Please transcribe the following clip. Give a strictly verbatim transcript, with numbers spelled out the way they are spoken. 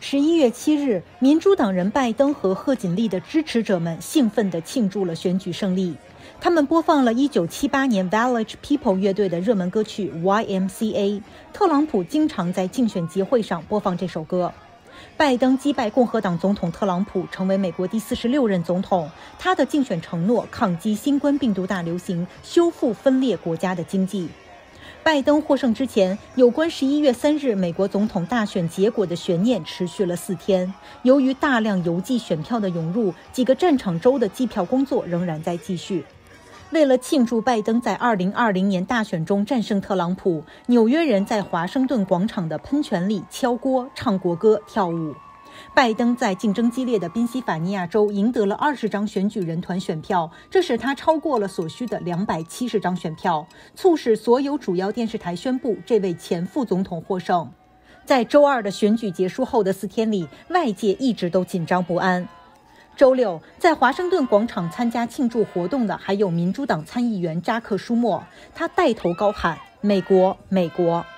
十一月七日，民主党人拜登和贺锦丽的支持者们兴奋地庆祝了选举胜利。他们播放了一九七八年 Village People 乐队的热门歌曲 Y M C A。特朗普经常在竞选集会上播放这首歌。拜登击败共和党总统特朗普，成为美国第四十六任总统。他的竞选承诺：抗击新冠病毒大流行，修复分裂国家的经济。拜登获胜之前，有关十一月三日美国总统大选结果的悬念持续了四天。由于大量邮寄选票的涌入，几个战场州的计票工作仍然在继续。为了庆祝拜登在二零二零年大选中战胜特朗普，纽约人在华盛顿广场的喷泉里敲锅、唱国歌、跳舞。拜登在竞争激烈的宾夕法尼亚州赢得了二十张选举人团选票，这使他超过了所需的两百七十张选票，促使所有主要电视台宣布这位前副总统获胜。在周二的选举结束后的四天里，外界一直都紧张不安。周六，在华盛顿广场参加庆祝活动的还有民主党参议员扎克·舒默，他带头高喊：“美国，美国！”